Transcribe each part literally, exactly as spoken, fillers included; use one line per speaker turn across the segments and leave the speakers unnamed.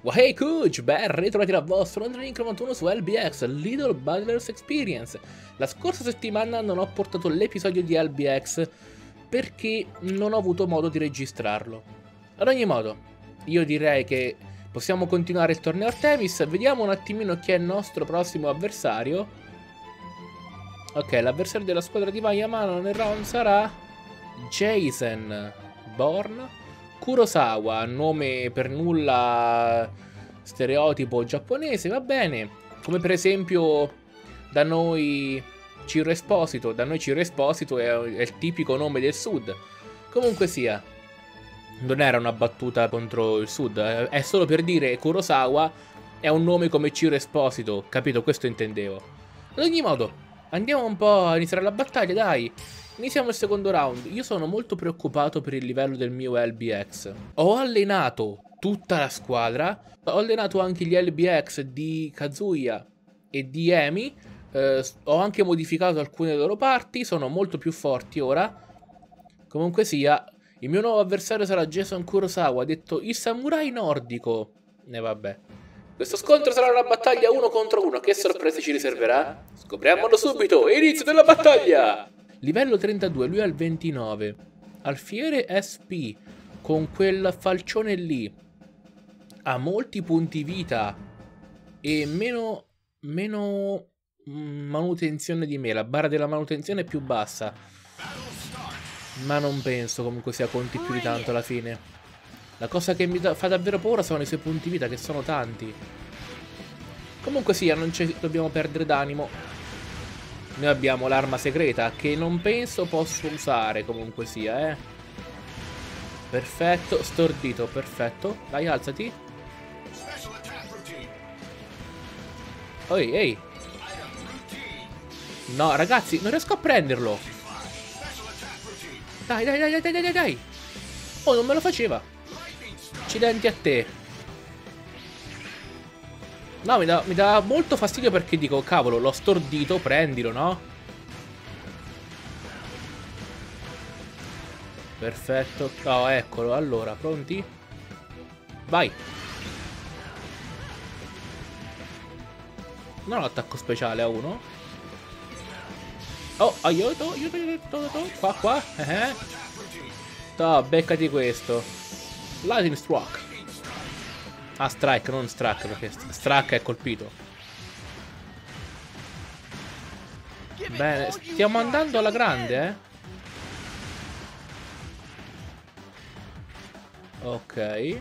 Hey Coach, ben ritrovati da vostro Andrelink novantuno su L B X, Little Battlers Experience. La scorsa settimana non ho portato l'episodio di L B X perché non ho avuto modo di registrarlo. Ad ogni modo, io direi che possiamo continuare il torneo Artemis. Vediamo un attimino chi è il nostro prossimo avversario. Ok, l'avversario della squadra di Vayamano nel round sarà Jason Bourne Kurosawa, nome per nulla stereotipo giapponese, va bene. Come per esempio da noi Ciro Esposito, da noi Ciro Esposito è, è il tipico nome del sud. Comunque sia, non era una battuta contro il sud, è solo per dire Kurosawa è un nome come Ciro Esposito, capito? Questo intendevo. Ad ogni modo, andiamo un po' a iniziare la battaglia, dai. Iniziamo il secondo round. Io sono molto preoccupato per il livello del mio L B X. Ho allenato tutta la squadra. Ho allenato anche gli L B X di Kazuya e di Emi. Eh, ho anche modificato alcune delle loro parti. Sono molto più forti ora. Comunque sia, il mio nuovo avversario sarà Jason Kurosawa, detto il samurai nordico. E eh, vabbè. Questo scontro sarà una battaglia uno contro uno. Che sorprese ci riserverà? Scopriamolo subito. Inizio della battaglia! Livello trentadue, lui ha il ventinove. Alfiere S P, con quel falcione lì, ha molti punti vita e meno, meno manutenzione di me. La barra della manutenzione è più bassa. Ma non penso comunque sia conti più di tanto alla fine. La cosa che mi da, fa davvero paura sono i suoi punti vita, che sono tanti. Comunque sia, non ci dobbiamo perdere d'animo. Noi abbiamo l'arma segreta che non penso posso usare comunque sia, eh. Perfetto, stordito, perfetto. Dai, alzati. Ehi, ehi. No, ragazzi, non riesco a prenderlo. Dai, dai, dai, dai, dai, dai, dai. Oh, non me lo faceva. Accidenti a te. No, mi dà, mi dà molto fastidio perché dico, cavolo, l'ho stordito, prendilo, no? Perfetto. Oh, eccolo, allora, pronti? Vai. Non ho attacco speciale a uno. Oh, aiuto, aiuto, aiuto, aiuto. Qua, qua. Eh. No, beccati questo. Lightning Struck. Ah, strike, non struck, perché struck è colpito. Bene, stiamo andando alla grande, eh. Ok.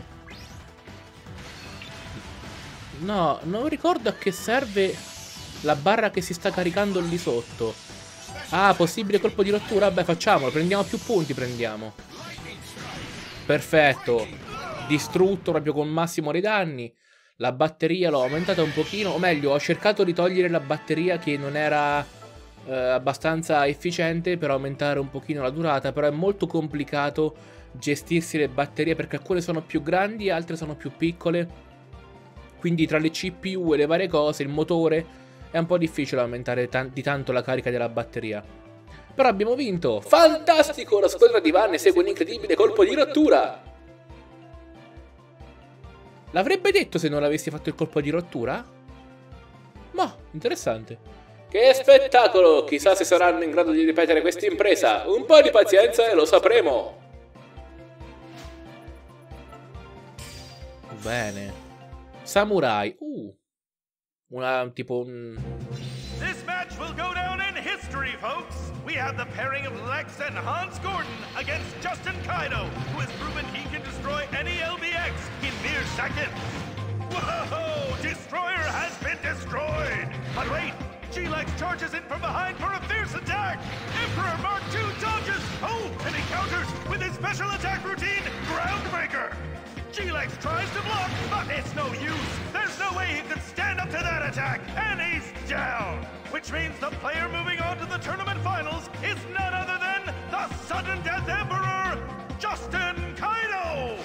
No, non ricordo a che serve la barra che si sta caricando lì sotto. Ah, possibile colpo di rottura? Vabbè, facciamolo, prendiamo più punti, prendiamo. Perfetto. Distrutto proprio con massimo dei danni. La batteria l'ho aumentata un pochino, o meglio ho cercato di togliere la batteria che non era eh, abbastanza efficiente per aumentare un pochino la durata. Però è molto complicato gestirsi le batterie perché alcune sono più grandi e altre sono più piccole. Quindi tra le C P U e le varie cose, il motore, è un po' difficile aumentare tan- di tanto la carica della batteria. Però abbiamo vinto. Fantastico, la squadra di Van esegue un incredibile colpo di rottura. L'avrebbe detto se non avessi fatto il colpo di rottura? Ma, interessante. Che spettacolo! Chissà se saranno in grado di ripetere questa impresa. Un po' di pazienza e lo sapremo. Bene. Samurai. Uh. Una tipo un...
This match will go down in history, folks. We have the pairing of Lex and Hans Gordon against Justin Kaido, who has proven he can destroy any L B X in mere seconds. Whoa! Destroyer has been destroyed! But wait! G-Lex charges in from behind for a fierce attack! Emperor Mark two dodges! Oh! And he counters with his special attack routine, Groundbreaker! G-Lex tries to block, but it's no use! There's no way he can stand up to that attack! And he's down! Which means the player moving on to the tournament finals is none other than the Sudden Death Emperor, Justin Kaido!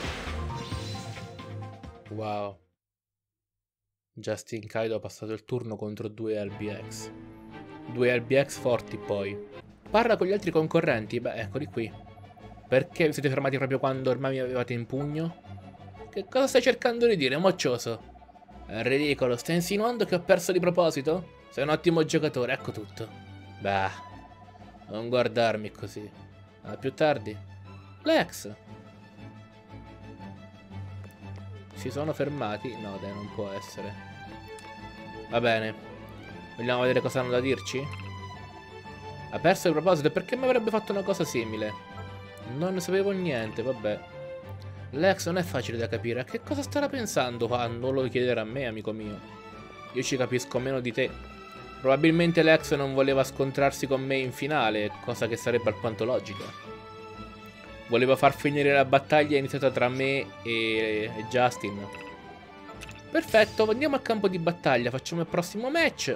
Wow. Justin Kaido ha passato il turno contro due L B X. Due L B X forti poi. Parla con gli altri concorrenti. Beh, eccoli qui. Perché vi siete fermati proprio quando ormai mi avevate in pugno? Che cosa stai cercando di dire, moccioso? È ridicolo, stai insinuando che ho perso di proposito? Sei un ottimo giocatore, ecco tutto. Bah, non guardarmi così. A più tardi. Lex! Si sono fermati? No, dai, non può essere. Va bene. Vogliamo vedere cosa hanno da dirci? Ha perso di proposito, perché mi avrebbe fatto una cosa simile? Non ne sapevo niente, vabbè. Lex non è facile da capire. A che cosa starà pensando quando lo chiederà a me, amico mio? Io ci capisco meno di te. Probabilmente Lex non voleva scontrarsi con me in finale, cosa che sarebbe alquanto logica. Voleva far finire la battaglia iniziata tra me e, e Justin. Perfetto, andiamo al campo di battaglia, facciamo il prossimo match.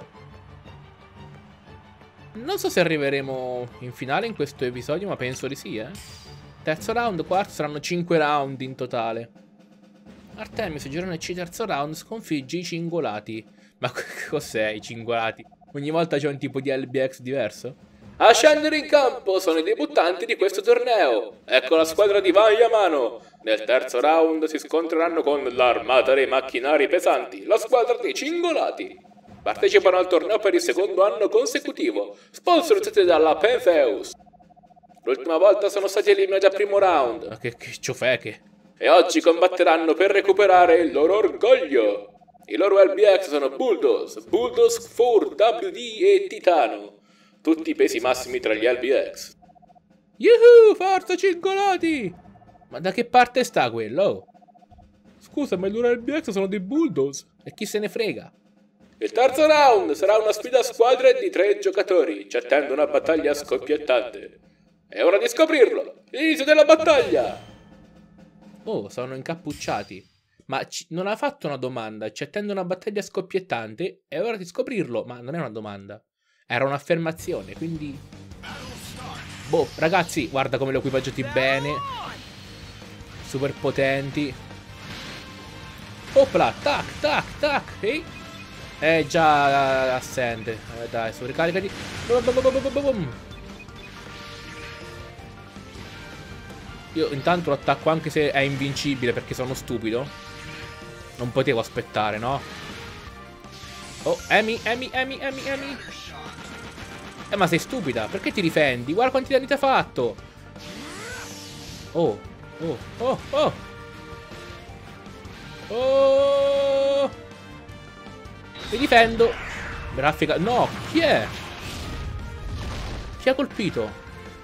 Non so se arriveremo in finale in questo episodio, ma penso di sì, eh. Terzo round, quarto, saranno cinque round in totale. Artemis, girone C, terzo round, sconfigge i cingolati. Ma cos'è i cingolati? Ogni volta c'è un tipo di L B X diverso? A scendere in campo sono i debuttanti di questo torneo. Ecco la squadra di Van Yamano. Nel terzo round si scontreranno con l'armata dei macchinari pesanti, la squadra dei cingolati. Partecipano al torneo per il secondo anno consecutivo, sponsorizzati dalla Pentheus. L'ultima volta sono stati eliminati al primo round. Ma che, che ciofeche. E oggi combatteranno per recuperare il loro orgoglio. I loro L B X sono Bulldoze, Bulldoze quattro W D e Titano. Tutti i pesi massimi tra gli L B X. Yuhu, forza cingolati! Ma da che parte sta quello? Scusa, ma i loro L B X sono dei Bulldoze. E chi se ne frega? Il terzo round sarà una sfida a squadre di tre giocatori. Ci attende una battaglia scoppiettante. È ora di scoprirlo! Inizio della battaglia! Oh, sono incappucciati. Ma non ha fatto una domanda. Ci attende una battaglia scoppiettante. È ora di scoprirlo. Ma non è una domanda. Era un'affermazione, quindi... Boh, ragazzi, guarda come li ho equipaggiati bene. Super potenti. Opla, tac, tac, tac. Ehi. È già assente. Eh, dai, su, ricaricati. Io intanto lo attacco anche se è invincibile perché sono stupido. Non potevo aspettare, no? Oh, Amy, Amy, Amy, Amy, Amy. Eh, ma sei stupida, perché ti difendi? Guarda quanti danni ti ha fatto. Oh, oh, oh, oh. Oh. Mi difendo. Raffica. No, chi è? Chi ha colpito?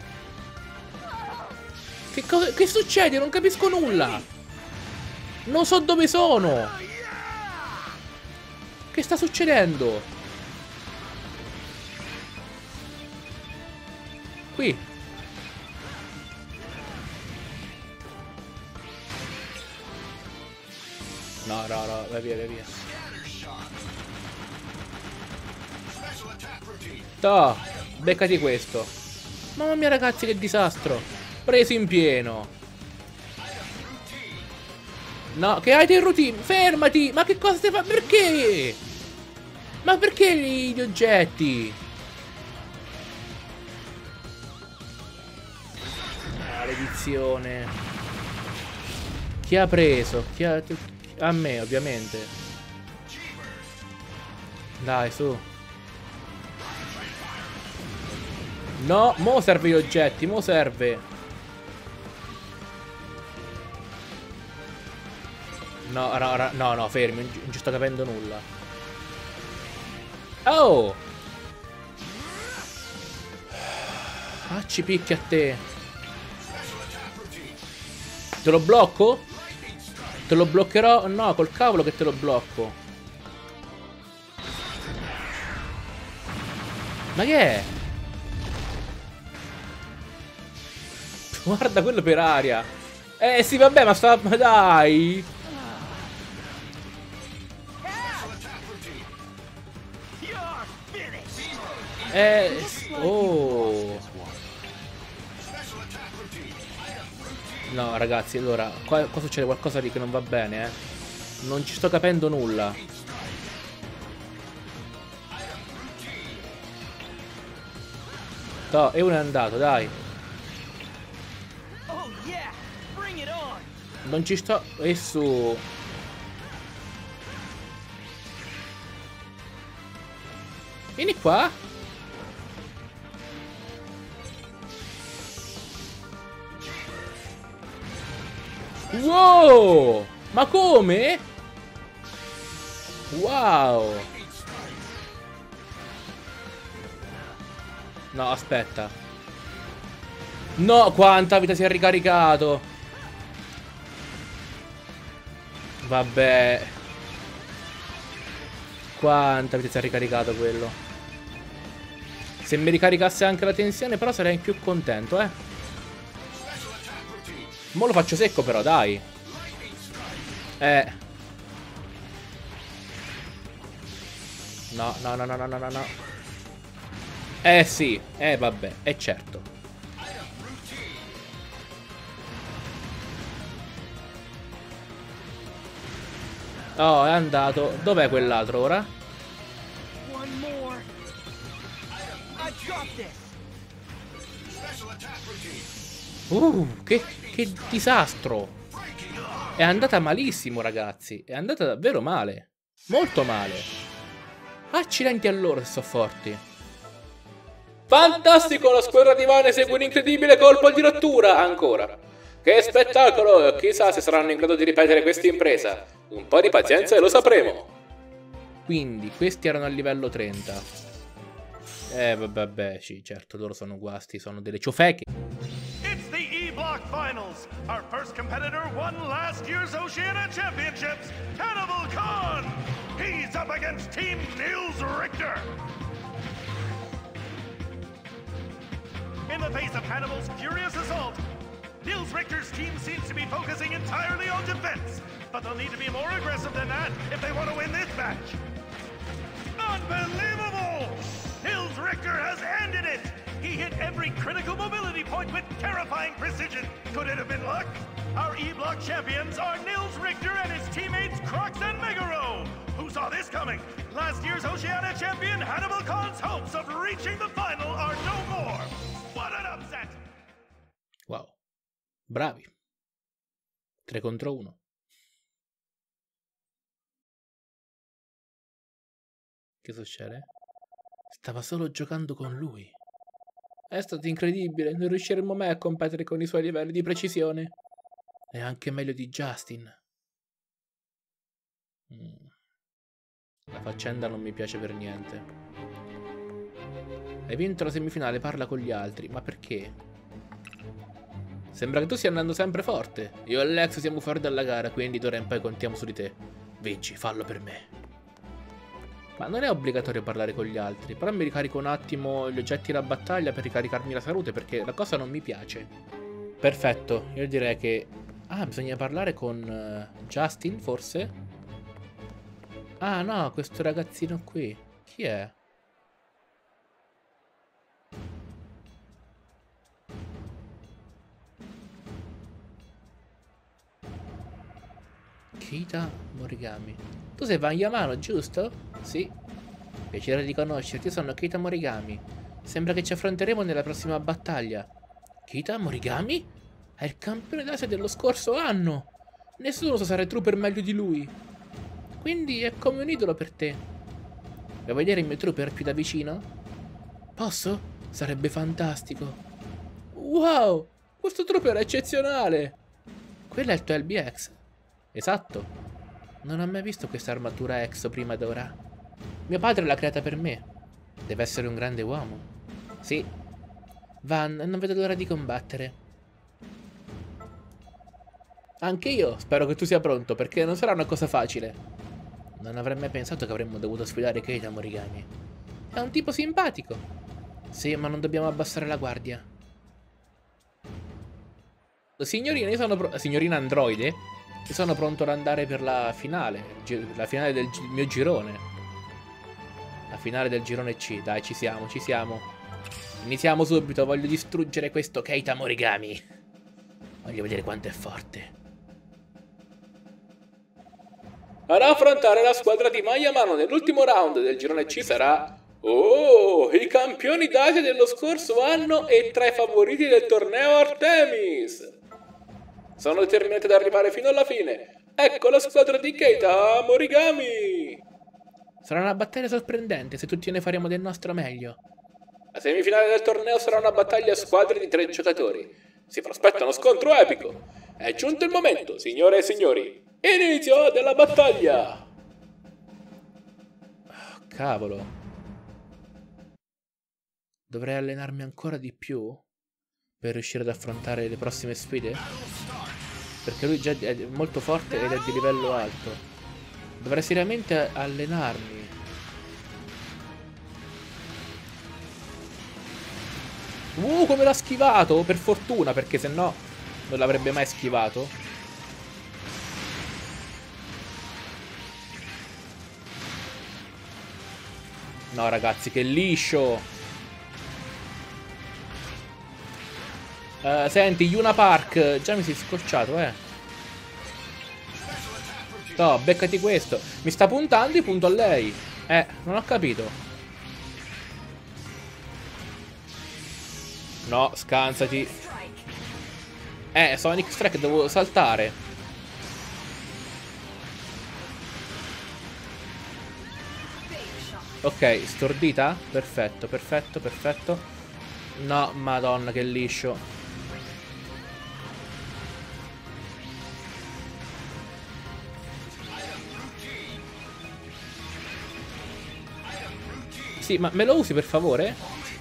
Che cosa... Che succede? Non capisco nulla. Non so dove sono. Che sta succedendo? Qui. No, no, no, vai via, vai via. No, beccati questo. Mamma mia ragazzi, che disastro. Preso in pieno. No, che hai del routine? Fermati! Ma che cosa stai facendo? Perché? Ma perché gli oggetti? Maledizione. Chi ha preso? Chi ha... A me, ovviamente. Dai, su. No, mo serve gli oggetti, mo serve. No, no, no, no, fermi, non ci sto capendo nulla. Oh! Ah, ci picchia a te. Te lo blocco? Te lo bloccherò? No, col cavolo che te lo blocco. Ma che è? Guarda quello per aria. Eh sì, vabbè, ma sta... Ma dai! Eh... Oh... No, ragazzi, allora... Qua, qua succede qualcosa di che non va bene, eh. Non ci sto capendo nulla. No, e uno è andato, dai. Non ci sto... E su... Vieni qua. Wow! Ma come? Wow! No, aspetta. No, quanta vita si è ricaricato. Vabbè. Quanta vita si è ricaricato quello. Se mi ricaricasse anche la tensione però sarei più contento, eh. Mo lo faccio secco però, dai. Eh. No, no, no, no, no, no, no. Eh sì, eh vabbè, è certo. Oh, è andato. Dov'è quell'altro ora? Uh, che, che disastro. È andata malissimo, ragazzi. È andata davvero male. Molto male. Accidenti a loro se sono forti. Fantastico, la squadra di Van esegue un incredibile colpo di rottura. Ancora. Che spettacolo. Chissà se saranno in grado di ripetere questa impresa. Un po' di pazienza e lo sapremo. Quindi, questi erano a livello trenta. Eh, vabbè, sì, certo, loro sono guasti, sono delle ciofeche.
It's the E-Block Finals. Our first competitor won last year's Oceania Championships, Cannibal Khan. He's up against Team Nils Richter. In the face of Hannibal's furious assault, Nils Richter's team seems to be focusing entirely on defense, but they'll need to be more aggressive than that if they want to win this match. Unbelievable! Nils Richter has ended it! He hit every critical mobility point with terrifying precision. Could it have been luck? Our E-Block champions are Nils Richter and his teammates Crocs and Megaro. Who saw this coming? Last year's Oceania champion Hannibal Khan's hopes of reaching the final are no more. What an upset!
Wow. Bravi. tre contro uno. Che succede? Stava solo giocando con lui. È stato incredibile, non riusciremo mai a competere con i suoi livelli di precisione. È anche meglio di Justin. Mm. La faccenda non mi piace per niente. Hai vinto la semifinale, parla con gli altri. Ma perché? Sembra che tu stia andando sempre forte. Io e Lex siamo fuori dalla gara, quindi d'ora in poi contiamo su di te. Vinci, fallo per me. Ma non è obbligatorio parlare con gli altri. Però mi ricarico un attimo gli oggetti da battaglia per ricaricarmi la salute, perché la cosa non mi piace. Perfetto, io direi che... Ah, bisogna parlare con uh, Justin, forse? Ah, no, questo ragazzino qui. Chi è? Keita Morigami. Tu sei Van Yamano, giusto? Sì. Piacere di conoscerti, sono Keita Morigami. Sembra che ci affronteremo nella prossima battaglia. Keita Morigami? È il campione d'Asia dello scorso anno. Nessuno sa usare trooper meglio di lui. Quindi è come un idolo per te. Vuoi vedere il mio trooper più da vicino? Posso? Sarebbe fantastico. Wow! Questo trooper è eccezionale! Quello è il tuo L B X? Esatto. Non ho mai visto questa armatura Exo prima d'ora. Mio padre l'ha creata per me. Deve essere un grande uomo. Sì. Van, non vedo l'ora di combattere. Anche io spero che tu sia pronto, perché non sarà una cosa facile. Non avrei mai pensato che avremmo dovuto sfidare Keita Morigami. È un tipo simpatico. Sì, ma non dobbiamo abbassare la guardia. Signorina, io sono pro- signorina androide, io sono pronto ad andare per la finale. La finale del gi- mio girone. La finale del girone C. Dai, ci siamo, ci siamo. Iniziamo subito, voglio distruggere questo Keita Morigami. Voglio vedere quanto è forte. Ad affrontare la squadra di Mayamano nell'ultimo round del girone C sarà... Oh, i campioni d'Asia dello scorso anno e tra i favoriti del torneo Artemis. Sono determinato ad arrivare fino alla fine. Ecco la squadra di Keita Morigami! Sarà una battaglia sorprendente se tutti ne faremo del nostro meglio. La semifinale del torneo sarà una battaglia a squadre di tre giocatori. Si prospetta uno scontro epico. È giunto il momento, signore e signori. Inizio della battaglia! Oh, cavolo. Dovrei allenarmi ancora di più per riuscire ad affrontare le prossime sfide? Perché lui già è molto forte ed è di livello alto. Dovrei seriamente allenarmi. Uh, come l'ha schivato! Per fortuna, perché se no non l'avrebbe mai schivato. No, ragazzi, che liscio! Uh, senti, Yuna Park, già mi sei scocciato, eh. No, beccati questo. Mi sta puntando e punto a lei. Eh, non ho capito. No, scansati. Eh, Sonic Strike, devo saltare. Ok, stordita? Perfetto, perfetto, perfetto. No, madonna, che liscio. Sì, ma me lo usi per favore?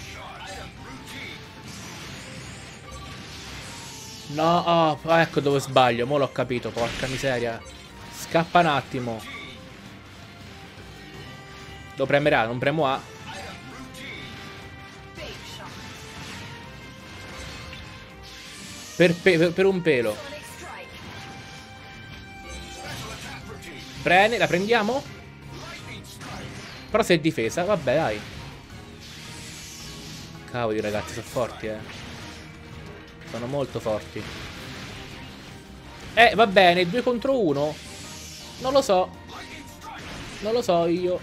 No, oh, ecco dove sbaglio, mo l'ho capito, porca miseria. Scappa un attimo. Devo premere A, non premo A. Per, per, per un pelo. Prene, la prendiamo? Però se è difesa, vabbè, dai. Cavoli, ragazzi, sono forti, eh. Sono molto forti. Eh, va bene, due contro uno. Non lo so. Non lo so io.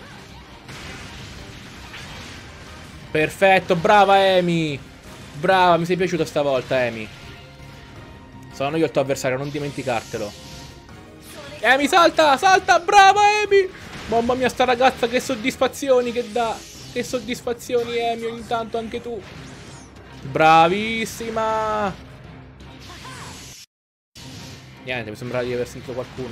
Perfetto, brava Amy. Brava, mi sei piaciuta stavolta, Amy. Sono io il tuo avversario, non dimenticartelo. Amy, salta, salta, brava Amy. Mamma mia, sta ragazza, che soddisfazioni che dà. Che soddisfazioni, Amy, ogni tanto anche tu. Bravissima. Niente, mi sembrava di aver sentito qualcuno.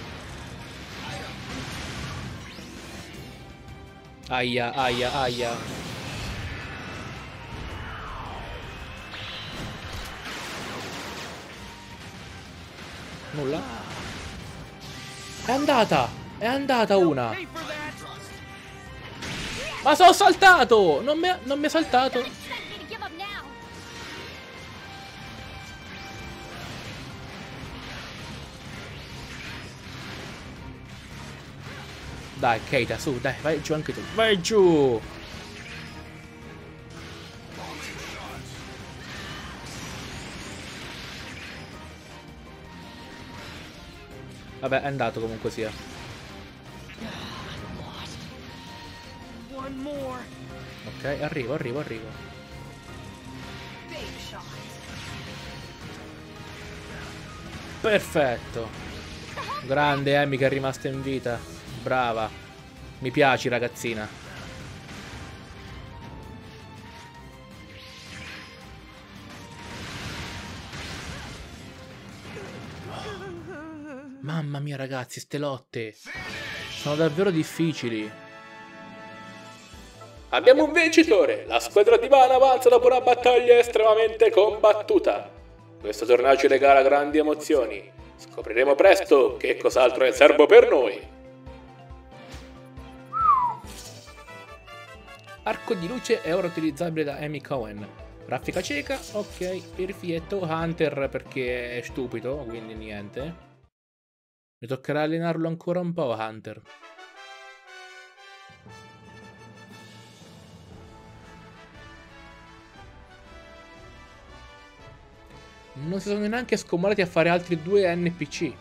Aia, aia, aia. Nulla. È andata. È andata una. Ma sono saltato. Non mi ha, non mi ha saltato. Dai, Keita, su, dai, vai giù anche tu. Vai giù. Vabbè, è andato comunque sia. Ok, arrivo, arrivo, arrivo. Perfetto. Grande Amy che è rimasta in vita. Brava. Mi piaci, ragazzina. Mamma mia, ragazzi, ste lotte sono davvero difficili. Abbiamo un vincitore! La squadra di Van avanza dopo una battaglia estremamente combattuta. Questo torneo ci regala grandi emozioni. Scopriremo presto che cos'altro è in serbo per noi. Arco di luce è ora utilizzabile da Amy Cohen. Raffica cieca, ok, perfetto. Hunter perché è stupido, quindi niente. Mi toccherà allenarlo ancora un po', Hunter. Non si sono neanche scomodati a fare altri due N P C.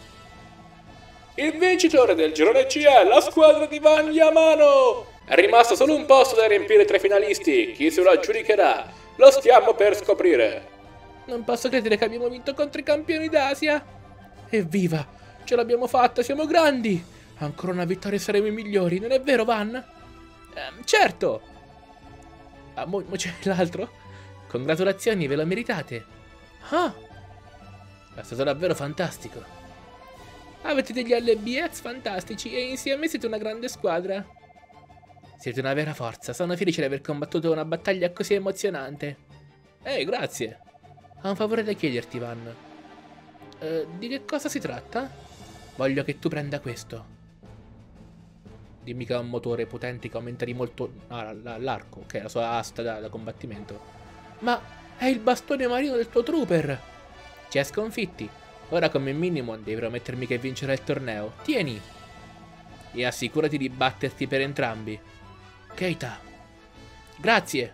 Il vincitore del girone C è la squadra di Van Yamano! È rimasto solo un posto da riempire tra i finalisti. Chi se lo aggiudicherà? Lo stiamo per scoprire. Non posso credere che abbiamo vinto contro i campioni d'Asia. Evviva! Ce l'abbiamo fatta, siamo grandi! Ancora una vittoria e saremo i migliori, non è vero, Van? Eh, certo! Ah, mo, mo c'è l'altro? Congratulazioni, ve lo meritate. Ah! È stato davvero fantastico. Avete degli L B X fantastici e insieme siete una grande squadra. Siete una vera forza, sono felice di aver combattuto una battaglia così emozionante. Ehi, grazie. Ho un favore da chiederti, Van. Uh, di che cosa si tratta? Voglio che tu prenda questo. Dimmi che ha un motore potente che aumenta di molto ah, l'arco, che è la sua asta da, da combattimento. Ma è il bastone marino del tuo trooper! Ci hai sconfitti. Ora come minimo devi promettermi che vincerai il torneo. Tieni! E assicurati di batterti per entrambi. Keita. Grazie!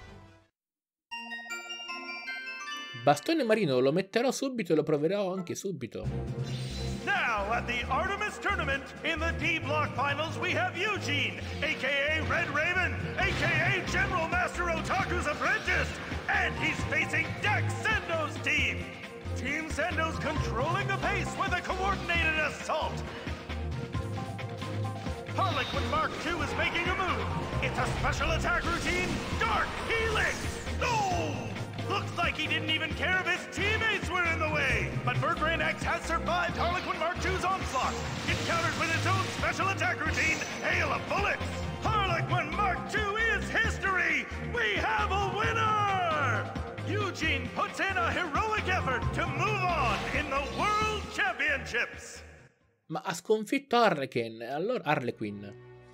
Bastone marino lo metterò subito e lo proverò anche subito.
Now at the Artemis Tournament, in the D Block Finals, we have Eugene, aka Red Raven, aka General Master Otaku's apprentice, and he's facing Dex Sendo's team. Team Sendo's controlling the pace with a coordinated assault. Harlequin Mark two is making a move. It's a special attack routine, Dark Helix. No! Looks like he didn't even care if his teammates were in the way. But Bertrand X has survived Harlequin Mark two's onslaught. It counters with its own special attack routine, Hail of Bullets. Harlequin Mark two is history. We have a winner! Eugene puts in a heroic effort to move on in the World Championships.
Ma ha sconfitto Harlequin, allora Harlequin.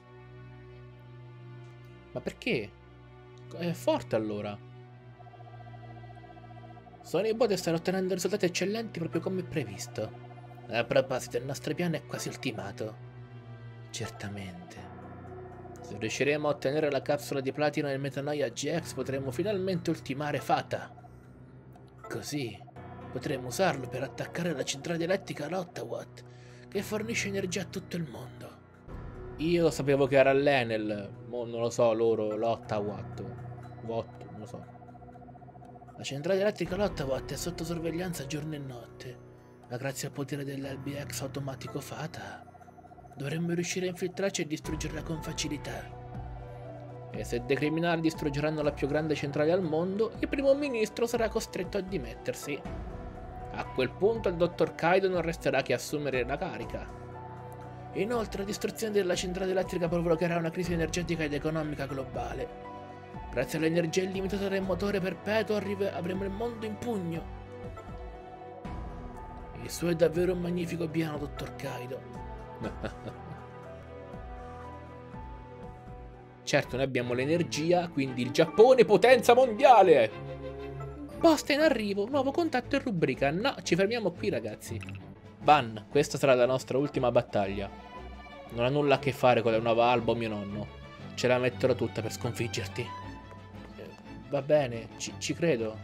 Ma perché? È forte allora. Sony Bot sta ottenendo risultati eccellenti proprio come previsto. A proposito, il nostro piano è quasi ultimato. Certamente. Se riusciremo a ottenere la capsula di platino nel Metanoia G X potremo finalmente ultimare Fata. Così potremo usarlo per attaccare la centrale elettrica all'Ottawatt, che fornisce energia a tutto il mondo. Io sapevo che era l'Enel, mo non lo so loro, l'Ottawatt. Watt, non lo so. La centrale elettrica Lottawatt è sotto sorveglianza giorno e notte, ma grazie al potere dell'L B X automatico Fata dovremmo riuscire a infiltrarci e distruggerla con facilità. E se dei criminali distruggeranno la più grande centrale al mondo, il primo ministro sarà costretto a dimettersi. A quel punto il dottor Kaido non resterà che assumere la carica. Inoltre la distruzione della centrale elettrica provocherà una crisi energetica ed economica globale. Grazie all'energia illimitata del motore perpetuo avremo il mondo in pugno. Il suo è davvero un magnifico piano, dottor Kaido. Certo, noi abbiamo l'energia, quindi il Giappone potenza mondiale. Posta in arrivo, nuovo contatto in rubrica. No, ci fermiamo qui ragazzi. Van, questa sarà la nostra ultima battaglia. Non ha nulla a che fare con la nuova alba o mio nonno. Ce la metterò tutta per sconfiggerti. Va bene, ci, ci credo.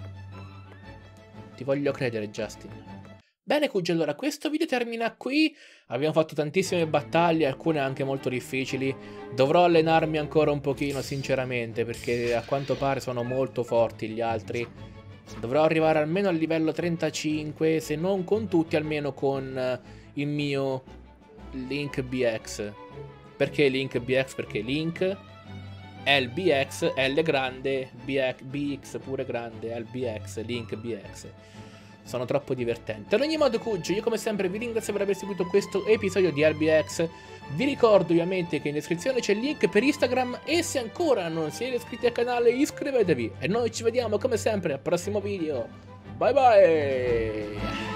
Ti voglio credere, Justin. Bene, Cugi, allora questo video termina qui. Abbiamo fatto tantissime battaglie, alcune anche molto difficili. Dovrò allenarmi ancora un pochino, sinceramente, perché a quanto pare sono molto forti gli altri. Dovrò arrivare almeno al livello trentacinque, se non con tutti, almeno con il mio Link B X. Perché Link B X? Perché Link... L B X, L grande, B X pure grande, L B X, Link B X. Sono troppo divertenti. Ad ogni modo, Cugi, io come sempre vi ringrazio per aver seguito questo episodio di L B X. Vi ricordo ovviamente che in descrizione c'è il link per Instagram e se ancora non siete iscritti al canale iscrivetevi. E noi ci vediamo come sempre al prossimo video. Bye bye!